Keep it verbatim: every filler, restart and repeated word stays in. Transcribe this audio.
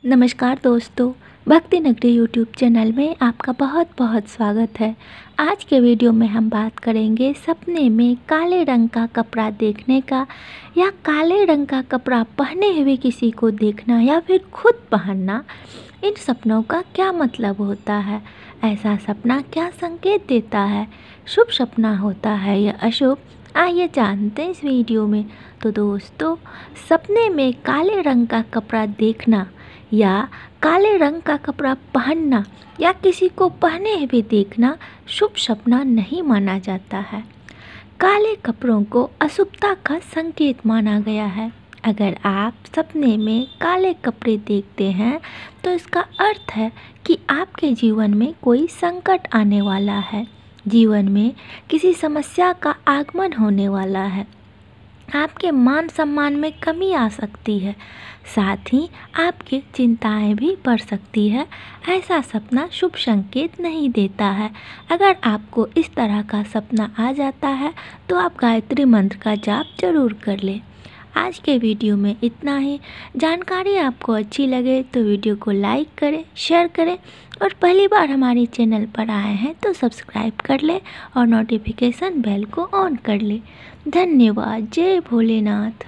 नमस्कार दोस्तों, भक्ति नगरी यूट्यूब चैनल में आपका बहुत बहुत स्वागत है। आज के वीडियो में हम बात करेंगे सपने में काले रंग का कपड़ा देखने का, या काले रंग का कपड़ा पहने हुए किसी को देखना या फिर खुद पहनना। इन सपनों का क्या मतलब होता है, ऐसा सपना क्या संकेत देता है, शुभ सपना होता है या अशुभ, आइए जानते हैं इस वीडियो में। तो दोस्तों, सपने में काले रंग का कपड़ा देखना या काले रंग का कपड़ा पहनना या किसी को पहने हुए देखना शुभ सपना नहीं माना जाता है। काले कपड़ों को अशुभता का संकेत माना गया है। अगर आप सपने में काले कपड़े देखते हैं तो इसका अर्थ है कि आपके जीवन में कोई संकट आने वाला है, जीवन में किसी समस्या का आगमन होने वाला है, आपके मान सम्मान में कमी आ सकती है, साथ ही आपकी चिंताएं भी बढ़ सकती है। ऐसा सपना शुभ संकेत नहीं देता है। अगर आपको इस तरह का सपना आ जाता है तो आप गायत्री मंत्र का जाप जरूर कर लें। आज के वीडियो में इतना ही। जानकारी आपको अच्छी लगे तो वीडियो को लाइक करें, शेयर करें और पहली बार हमारे चैनल पर आए हैं तो सब्सक्राइब कर लें और नोटिफिकेशन बेल को ऑन कर लें। धन्यवाद। जय भोलेनाथ।